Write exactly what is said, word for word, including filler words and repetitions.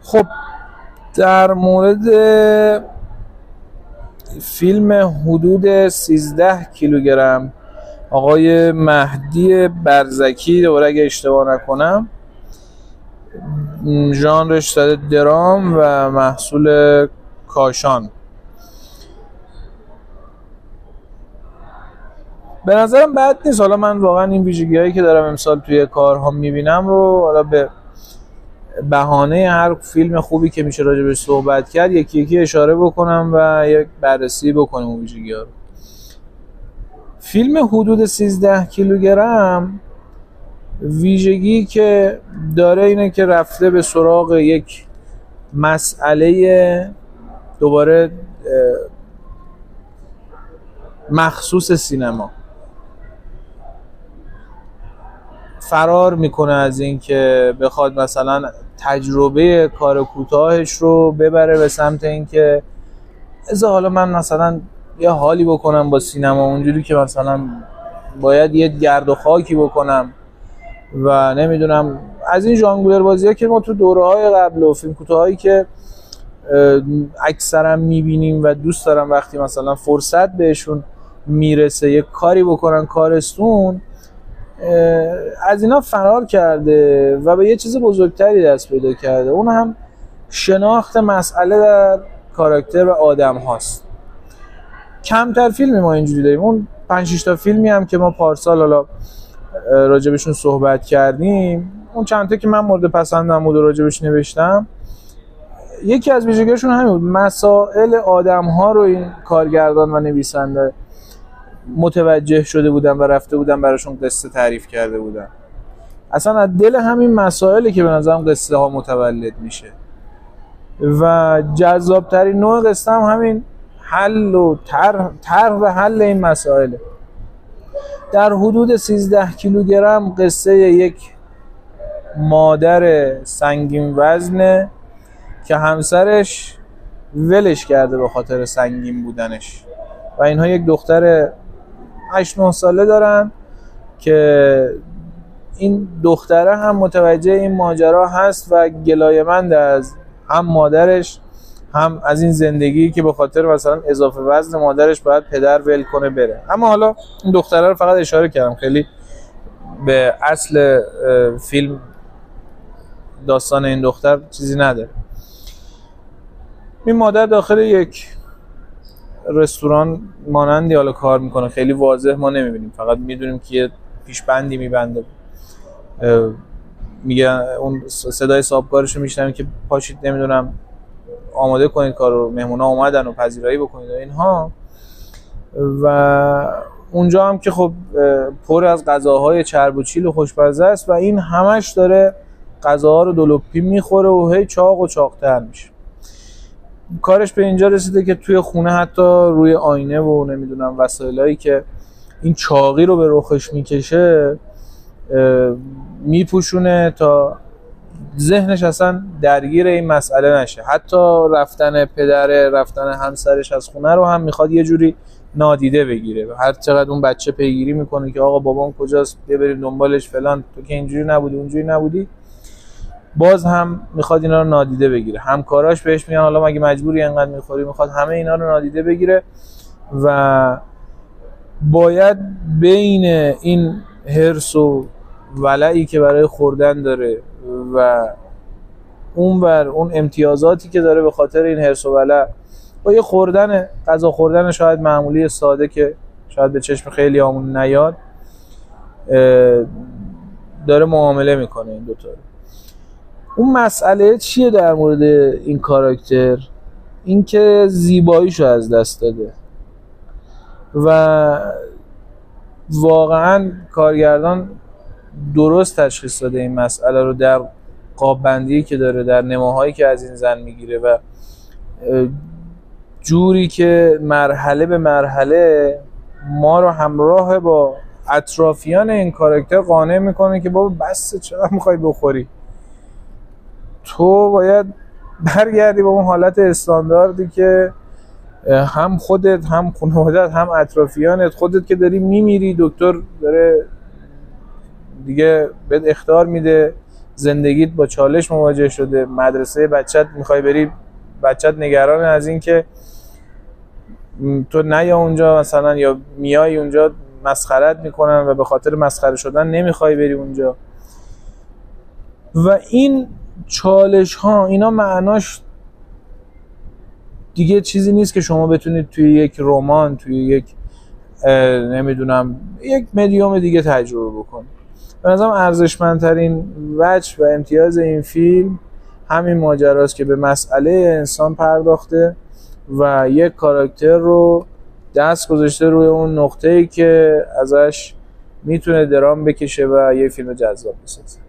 خب در مورد فیلم حدود سیزده کیلوگرم آقای مهدی برزکی، دوباره اگه اشتباه نکنم، ژانرش داده درام و محصول کاشان. به نظرم بد نیست. حالا من واقعا این ویژگی هایی که دارم امسال توی کارها میبینم رو حالا به بهانه هر فیلم خوبی که میشه راجبش صحبت کرد یکی یکی اشاره بکنم و یک بررسی بکنیم اون ویژگی ها رو. فیلم حدود سیزده کیلوگرم ویژگی که داره اینه که رفته به سراغ یک مسئله دوباره مخصوص سینما، فرار میکنه از این که بخواد مثلا تجربه کار کوتاهش رو ببره به سمت این که از حالا من مثلا یه حالی بکنم با سینما اونجوری که مثلا باید یه گرد و خاکی بکنم و نمیدونم از این ژانگلر بازی‌ها که ما تو دوره‌های قبل و فیلم کوتاهایی که اکثرا میبینیم و دوست دارم وقتی مثلا فرصت بهشون میرسه یه کاری بکنن کارستون، از اینا فرار کرده و به یه چیز بزرگتری دست پیدا کرده. اون هم شناخت مسئله در کاراکتر و آدم هاست. کمتر فیلمی ما اینجوری داریم. اون پنج شش تا فیلمی هم که ما پارسال حالا راجبشون صحبت کردیم، اون چند تا که من مورد پسندم بود و راجبش نوشتم، یکی از ویژگیشون همین بود. مسائل آدم ها رو این کارگردان و نویسنده متوجه شده بودن و رفته بودن براشون قصه تعریف کرده بودن. اصلا از دل همین مسائلی که به نظرم قصه ها متولد میشه و جذابترین نوع قصه هم همین حل و طرح طرح و حل این مسائله. در حدود سیزده کیلوگرم قصه یک مادر سنگین وزنه که همسرش ولش کرده به خاطر سنگین بودنش و اینها یک دختر هشت نه ساله دارن که این دختره هم متوجه این ماجرا هست و گلایه‌مند از هم مادرش هم از این زندگی که به خاطر مثلا اضافه وزن مادرش باید پدر ول کنه بره. اما حالا این دختره رو فقط اشاره کردم، خیلی به اصل فیلم داستان این دختر چیزی نداره. این مادر داخل یک رستوران مانندی حالا کار میکنه، خیلی واضح ما نمیبینیم، فقط میدونیم که یه پیشبندی میبنده. میگه اون صدای صاحبکارش رو میشنویم که پاشید نمیدونم آماده کنید کارو، مهمونا اومدن و پذیرایی بکنید و اینها. و اونجا هم که خب پر از غذاهای چرب و چیل و خوشمزه است و این همش داره غذاها رو دلوپی میخوره و هی چاق و چاق‌تر میشه. کارش به اینجا رسیده که توی خونه حتی روی آینه و نمیدونم وسایلایی که این چاقی رو به رخش میکشه میپوشونه تا ذهنش اصلا درگیر این مسئله نشه. حتی رفتن پدر رفتن همسرش از خونه رو هم میخواد یه جوری نادیده بگیره. هر چقدر اون بچه پیگیری میکنه که آقا بابام کجاست، ببریم دنبالش فلان، تو که اینجوری نبودی اونجوری نبودی، باز هم میخواد اینا رو نادیده بگیره. همکاراش بهش میگن حالا مگه مجبوری اینقدر میخوری، میخواد همه اینا رو نادیده بگیره و باید بین این حرص و ولعی که برای خوردن داره و اون بر اون امتیازاتی که داره به خاطر این حرص و ولع با یه خوردن غذا خوردن شاید معمولی ساده که شاید به چشم خیلی همون نیاد داره معامله میکنه این دوتا. اون مسئله چیه در مورد این کاراکتر؟ این که زیباییشو از دست داده و واقعا کارگردان درست تشخیص داده این مسئله رو در قاب بندی که داره، در نماهایی که از این زن میگیره و جوری که مرحله به مرحله ما رو همراه با اطرافیان این کاراکتر قانع میکنه که بابا بس چرا میخوای بخوری، تو باید برگردی به اون حالت استانداردی که هم خودت هم خانواده‌ات هم اطرافیانت، خودت که داری میمیری دکتر داره دیگه بهت اخطار میده زندگیت با چالش مواجه شده، مدرسه بچت میخوای بری، بچت نگران از این که تو نیا اونجا مثلا، یا میای اونجا مسخرت میکنن و به خاطر مسخره شدن نمیخوای بری اونجا. و این چالش ها اینا معناش دیگه چیزی نیست که شما بتونید توی یک رمان، توی یک نمیدونم یک مدیوم دیگه تجربه بکنید. به نظرم ارزشمندترین وجه و امتیاز این فیلم همین ماجراست که به مسئله انسان پرداخته و یک کاراکتر رو دست گذاشته روی اون نقطه‌ای که ازش میتونه درام بکشه و یه فیلم جذاب بسازه.